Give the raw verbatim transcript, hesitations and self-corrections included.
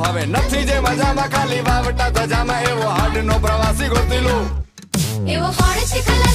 હવે નથી જે મજામાં ખાલી વાવટા ધજામાં એવો હાડ નો પ્રવાસી ગોતી લો એવો ફળ છે